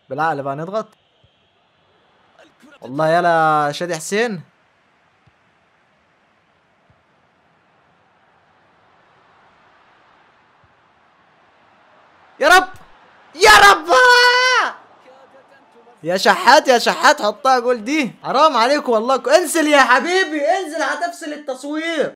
بالعقل بقى نضغط. والله يلا شادي حسين. يا رب يا رب. يا شحات يا شحات حطها جول دي، حرام عليك والله. انزل يا حبيبي انزل، هتفصل التصوير.